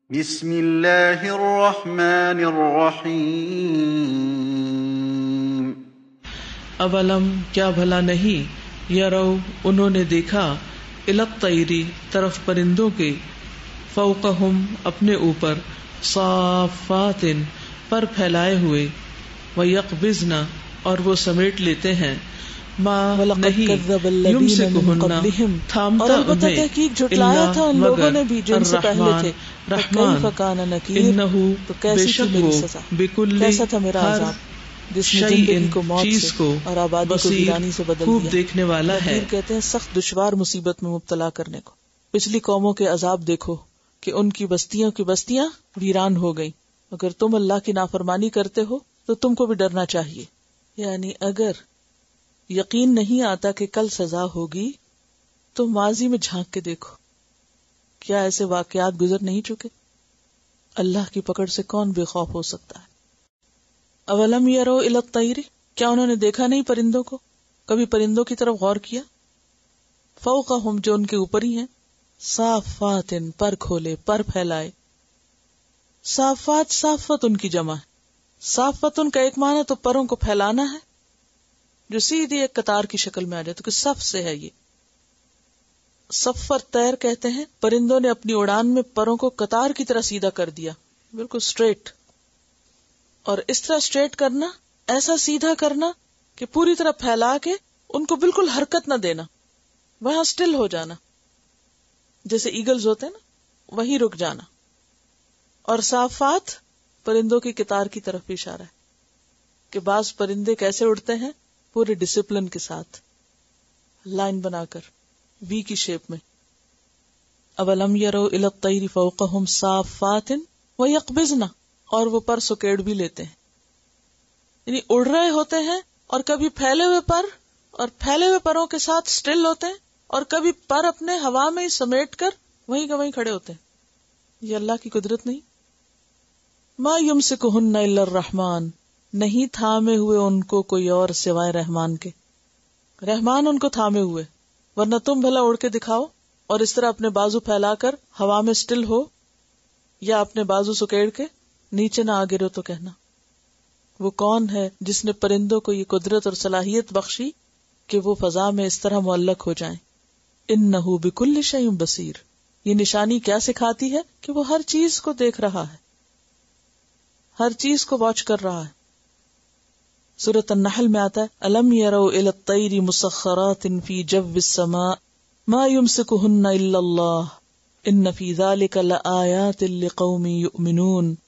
بسم اللہ الرحمن الرحیم۔ اولم کیا بھلا نہیں، یرو انہوں نے دیکھا، الی الطیر طرف پرندوں کے، فوقہم اپنے اوپر، صافات پر پھیلائے ہوئے، ویقبضن اور وہ سمیٹ لیتے ہیں، ما نہیں یمسکہن تھامتا انہیں، تحقیق جھٹلایا تھا ان لوگوں نے بھی جو ان سے پہلے تھے، رحمان انہو بے شک وہ بکل کیسا تھا میرا ہر عذاب جس نے شیء زندگی کو موت چیز سے کو اور آبادی کو بصیر ویرانی سے بدل خوب دیا۔ دیکھنے والا ہے۔ تقدیر کہتے ہیں سخت دشوار مصیبت میں مبتلا کرنے کو۔ پچھلی قوموں کے عذاب دیکھو کہ ان کی بستیاں ویران ہو گئی۔ اگر تم اللہ کی نافرمانی کرتے ہو تو تم کو بھی ڈرنا چاہیے، یعنی اگر یقین نہیں آتا کہ کل سزا ہوگی تو ماضی میں جھانک کے دیکھو، کیا ایسے واقعات گزر نہیں چکے؟ اللہ کی پکڑ سے کون بے خوف ہو سکتا ہے؟ اولم یرو الی الطیر، کیا انہوں نے دیکھا نہیں پرندوں کو؟ کبھی پرندوں کی طرف غور کیا؟ فوقہم جو ان کے اوپر ہی ہیں، صافات پر کھولے، پر پھیلائے۔ صافات صافت ان کی جمع ہے۔ صافت ان کا ایک معنی تو پروں کو پھیلانا ہے، جو سیدھی ایک قطار کی شکل میں آ جائے، تو کہ صف سے ہے یہ۔ صفر طیر کہتے ہیں، پرندوں نے اپنی اڑان میں پروں کو قطار کی طرح سیدھا کر دیا، بالکل سٹریٹ۔ اور اس طرح سٹریٹ کرنا، ایسا سیدھا کرنا کہ پوری طرح پھیلا کے ان کو بالکل حرکت نہ دینا، وہاں سٹل ہو جانا، جیسے ایگلز ہوتے ہیں نا، وہیں رک جانا۔ اور صافات پرندوں کی قطار کی طرف اشارہ ہے کہ بعض پرندے کیسے اڑتے ہیں، پورے ڈسپلن کے ساتھ، لائن بنا کر، وی کی شیپ میں۔ اولم یرو الی الطیر فوقہم صافات ویقبضن، اور وہ پر سکیڑ بھی لیتے ہیں، یعنی اڑ رہے ہوتے ہیں، اور کبھی پھیلے ہوئے پر اور پھیلے ہوئے پروں کے ساتھ سٹل ہوتے ہیں، اور کبھی پر اپنے ہوا میں ہی سمیٹ کر وہیں کا وہیں کھڑے ہوتے ہیں۔ یہ اللہ کی قدرت نہیں؟ ما یمسکہن الا الرحمن، نہیں تھامے ہوئے ان کو کوئی اور سوائے رحمان کے۔ رحمان ان کو تھامے ہوئے، ورنہ تم بھلا اڑ کے دکھاؤ اور اس طرح اپنے بازو پھیلا کر ہوا میں سٹل ہو، یا اپنے بازو سکیڑ کے نیچے نہ آ گرو تو کہنا۔ وہ کون ہے جس نے پرندوں کو یہ قدرت اور صلاحیت بخشی کہ وہ فضا میں اس طرح معلق ہو جائیں؟ انہ بکل شیء بصیر، یہ نشانی کیا سکھاتی ہے کہ وہ ہر چیز کو دیکھ رہا ہے، ہر چیز کو واچ کر رہا ہے۔ سورۃ النحل میں آتا ہے الم یروا الی الطیر مسخرات فی جو السماء ما یمسکہن الا اللہ ان فی ذلک لآیات لقوم یؤمنون۔